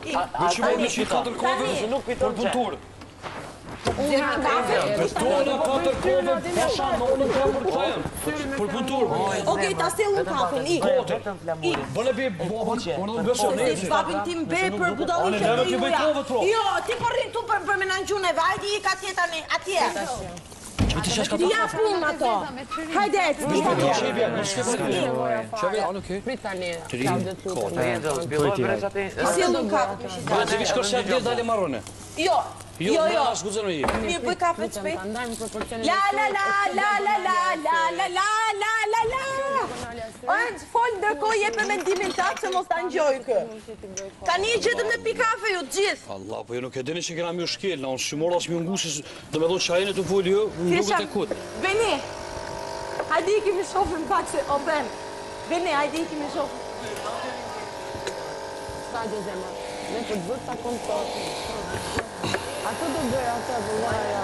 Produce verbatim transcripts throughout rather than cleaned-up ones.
Në që me në që katër kove për punëtur. Tona katër kove pasha në ka për këtajën. Për punëtur. Okej, ta stelë në kafën, i. Bële be babën, por në besë në Se babin tim be për budalin që të juja. Jo, ti përrin tu për me nëngjune, vajdi i ka tjetër një, atje. Ti ja punë ato. Hajde, ti ja punë. Prit tani. Stelë në kafën. Bële të vishkër që atë dalë marrone. Jo. Jo, jo, jo. Mirë, bëj kafe të shpejt. La, la, la, la, la, la, la, la, la, la, la, la. Ojë, folë ndërkohë jep me mendimin tatë se mos ta ngjoj kë. Tani gjetëm në pi kafe ju të gjithë. Allah, po ju nuk e dini që kena mjë shkel, na unë shimora s'mi ungusis, dhe me do qajnë të folë jo, më duket e kutë. Beni, hajdi i kimi shofën pak se, o Ben. Beni, hajdi i kimi shofën. Sta gjëzema, me të bëtë ta kontot. Ato do bëjë ato e bëllaja.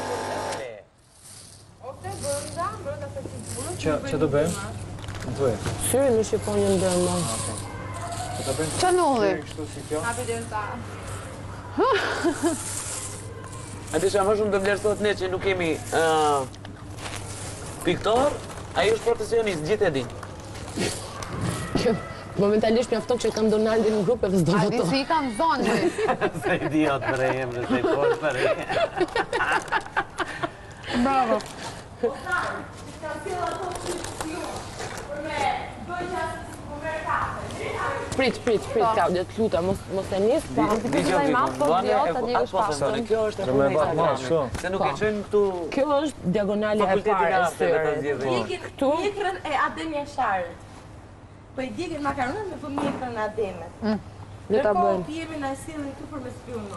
Ote, bërnda, bërnda se ti burë. Që do bëjmë? Në të e? Syri në shqiponjë në dërma. Që në ulli? Hapi dhe në ta. A disha më shumë të vlerësot ne që nuk kemi piktor, a ju është profesionist, gjithë e din. Momentalisht mjafton që kam Donaldin në grupe dhe s'do voto. A di si i kam zonë, Se idiot për e jem dhe se i forë për e jem. Bravo. Prit, prit, prit, Klaudia, të luta, mos e njës, pa. Kjo është e punë se nuk e qënë këtu... Kjo është diagonali e parë e sërët. Këtu? Mjekrën e Adem Jasharët. Po i djegën makaronën me për mjekrën e Ademet. Dhe ta bëjmë. Të jemi në silën këtu për me spionë.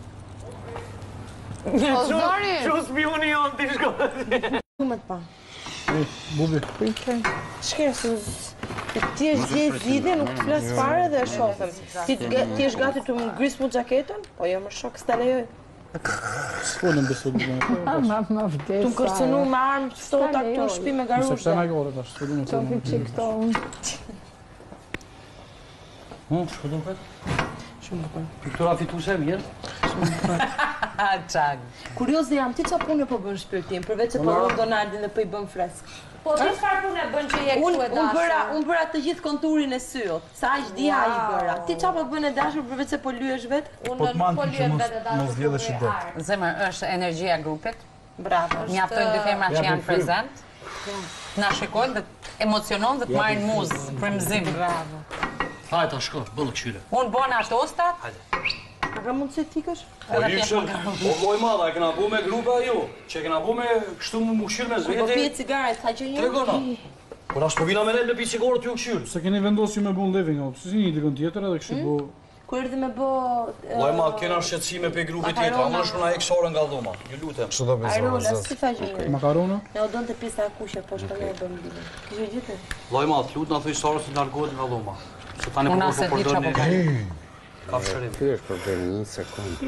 O, Zori! Që spioni jonë t'i shkohet? Kumet pa. Bubi. Shkerë, ti është gjithë zidhe, nuk të flasë fare dhe e shofëm. Ti është gati të më grisë mu gjaketën? Po jo më shok, s'ta lejoj. S'po në besu të bëjmë. Ma, ma vdesa. Tu më kërcenu me armë të stota këtu në shpi me garushe. Se pëse në gore tash, s'po du në të Qofi që këto unë. Hm, shko do këtë? Shumë në këtë. Piktura fitu se mirë? Qag. Kurioz dhe jam, ti qa punë po bën shpirtim, përveç se po rrën Donaldin dhe po i bën fresk. Po, ti çfarë punë e bën që je kështu e dashur? Unë bëra të gjithë konturin e syot, sa aq dia i bëra. Ti qa po bën e dashur përveç se po lyesh vetë? Unë nuk po lyem vetë e dashur. Zemër, është energjia e grupit. Bravo. Mjaftojnë dy femra që janë prezent. Na shikojnë dhe emocionon dhe të marrin muzë, frymëzim. Bravo. Hajta, shko, bëllë këshyre. Unë bona tostat. A ka mundësi t'ikësh? O lipshën, o loj madha, e këna bu me grupe a ju, që e këna bu me kështu më më këshyrë me zvete. Po pije cigaret, sa që një? Tregona. Por ashtë po vina me ne me pi cigaret ju këshyrë. Se keni vendosë ju me bu në living, o pëse si një dikën tjetër edhe kështu bu... Kur erdhi me bo... Loj madha, kena shqetsime pe grupe tjetër, a më nëshkuna e kësore nga dhoma, ju lutem. Kështu do bezore, Arola, si faqe një? Makarona? Ne o donë të pisa akushe, po shtë me e bëm bilin. Kështë gjithë? Loj madha, lut na thuj sare se largohet nga dhoma. Se tani Una po se po di qa po përdojnë ka fshërim. Ky është problemi, një sekundë.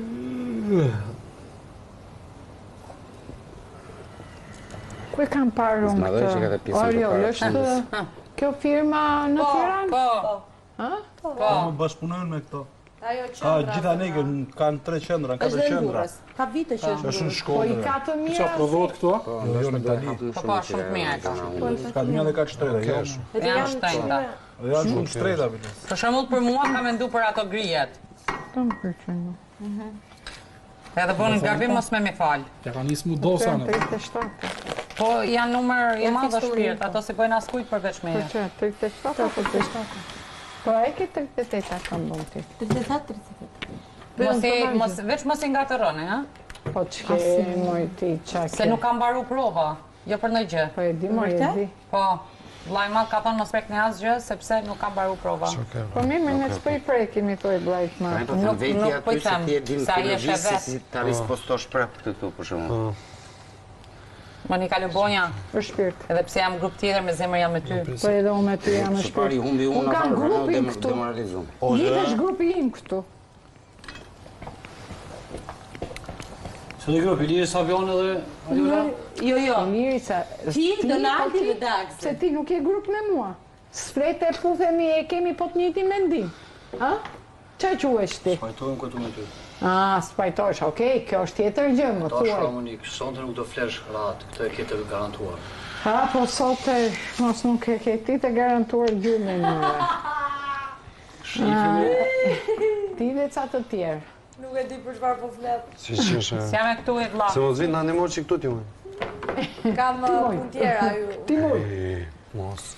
Ku e kam parë unë këtë? Oriol, është kjo firma në Tiranë? Po, po. Po. Më bashkëpunojnë me këto. Ajo A, qëndra. gjitha negë, kanë tre qendra, në katër qendra. Ka vite që është. Është në Po i shkollë. ka të Qa mira. provohet këto? Jo, në Itali. po, po, shumë të mirë ka. Ka të mija dhe ka të shtrejta, jo është. Janë shtrenjta. Dhe janë shumë të shtrejta, bile. Për shembull për mua ka mendu për ato grijet. Të më përqenë. Edhe bënë gabim mos me mi fal. Ja ka nisë mu dosa në. tridhjetë e shtatë. Po janë numër i madh shpirt, ato si bëjnë askujt përveç meje. Po që, tridhjetë e shtatë apo tridhjetë e shtatë? Po e ke tridhjetë e teta kam bën ti. tridhjetë e tetë, tridhjetë e tetë. Mos i mos veç mos i ngatërroni, ha? Po ç'ke moj ti çake. Se nuk kam mbaru prova, jo për ndonjë gjë. Po e di moj e di. Po, vllai madh ka thonë mos prekni asgjë sepse nuk kam mbaru prova. Po mirë, më ne s'po i prekim i thoj vllajt më. Po të veti nuk po i aty se them, ti e din sa i e kërëgjisë shevet. si ta rispostosh prapë këtu, për shumë. Monika Lubonja, Për shpirt. edhe pse jam grup tjetër me zemër jam me ty. Po edhe unë me ty jam në Së pari shpirt. humbi unë, Unë kam afarë, grupin dem- këtu. demoralizum. Gjithë është grupi im këtu. Se në grupi, Liri Savion edhe Ajola? Jo, jo. Liri sa... Ti, Donaldi po dhe ti- Dagzi. Se ti nuk je grup me mua. Sfrete pu themi e kemi po të njëjtin mendim. Ha? Qa quesh ti? Spajtojmë këtu me ty. A, spajtosh, okej, kjo është tjetër gjë, më Ta thuaj. Shamonik, sonte nuk do flesh rahat, këtë e kete garantuar. Ha, po sot e mos nuk e ke ti të garantuar gjumën më. Ti dhe ca të tjerë. Nuk e di për çfarë po flet. Si që është... Si jam e këtu e vlla. Se mos vinë në animor që këtu t'ju. Kam punë tjera ju. Ti moj. Mos.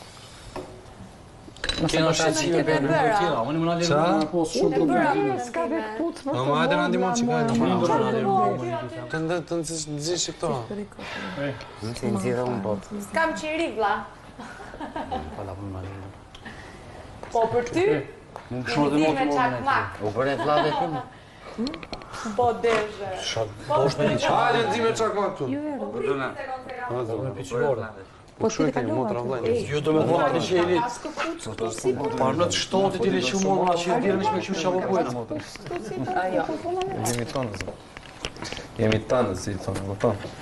Kena shqecime për në për tjera, unë më në lirë në posë shumë problem. Ska dhe këpuc, më No, ma hajde në animor që ka e në Unë më. do në lirë në Të ndë të nëzish që këto. Në të nëzira unë po. S'kam qiri vlla. Pala për në lirë. Po për ty? Unë shumë dhe me çakmak. U bërë e vlave këmë. Po deshe. Po është me një qa. Hajde në zime qakma këtu. Bërduna. Me piqilore. Po shkoj ke një motra vlejnë. Jo do me thonë atë që e li. Parë në të shtotit i li që morë mëna që e dirë në që me këshu që apo pojnë. Jemi tonë, zë. Jemi tanë, si tonë, më tonë.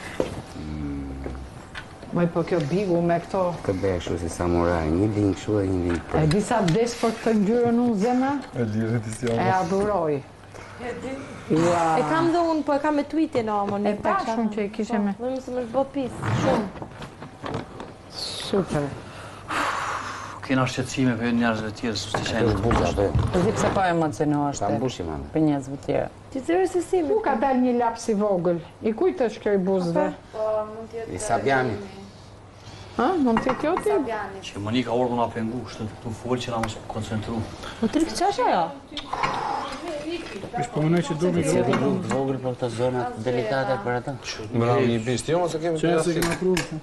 Moj, po kjo bigu me këto. Të bëhe shu si samuraj, një linë këshu dhe një linë E për. disa vdes për këtë ngjyrën unë zemra, E lirë të si e adhuroj. E kam dhe unë, po e kam me tweetin o, më E pa shumë që i kishe me. Dhe më se më shbo pis, shumë. Super. Kena shqecime për njerëzve tjerë, së të qajnë të Busha bushtë. për. Po di pse po emocionohesh Ta ti mbushi mame. për njerëzve të tjerë. Ti zërë se si Ku ka dal një laps i vogël? I kujt është kjo i buzëve? I Sabjanit. Ha? Mund të kjo ti? Që Monika orë do nga pengu, shtë të folë që nga mos koncentru. Po të rikë qasha jo? Është po mënoj që do me Si e të rrugë të vogël për këto zonat delikate për ata. Më një bisht, jo, mos e kemi që për e se jashtë. kena provë.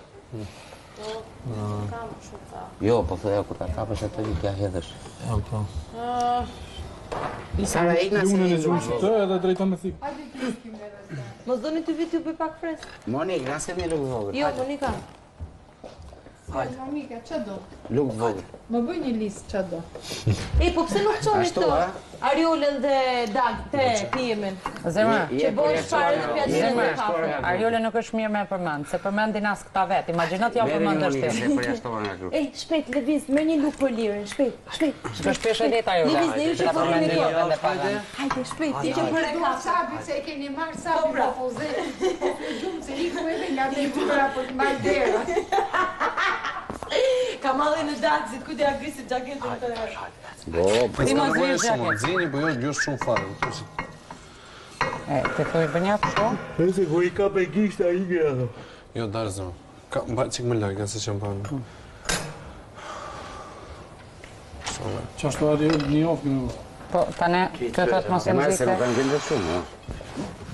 Jo, po thëja kur ta kapësh atë i kja hedhësh. Jo, po. Sara e Dhe unë në gjumë që të edhe drejta me thikë. Mos do një të vitë ju bëj pak fresk. Monik, nëse mi lukë të vogël. Jo, Monika. Monika, që do? Lukë të vogël. Më bëj një listë që do. E, po pse nuk qoni Ashtu, këto? a? Ariolen dhe Dag, te pijemin. Zemra, Që bojnë shpare dhe pjatë dhe kafe. Ariole nuk është mirë me përmend, se përmendin as këta vetë. Imagjino t'ja Mere një përmendesh Monika, ti. se për jashtova nga grup. Ej, shpejt, lëviz, merr një lukë për lirin, shpejt, shpejt. Do shpesh e ditë Ariole. Lëviz, ne ju që Ta po keni përmendin kohë. edhe pa. Hajde, shpejt, ti që për e kafe. Sabi se e keni marrë sabi po poze. Gjumë se iku edhe nga të tyra për të marrë dera. Ka malli në dakzit, kujtë e agrisit gjaketën të dhe. Bo, po. Ti mos Ska vjen nevojë shumë, gjaket. zini, po jo gjush shumë fare. E, ti thoj bënja kështu? Nëse ku i ka pe gisht a i gërë. Jo, darë zëmë. Ka, mba qik më lagë, nëse që më panë. Qa është të adhe një ofë në Po, tane, këtë atmosferë E marë se muzike. nuk kanë gjendë shumë, jo.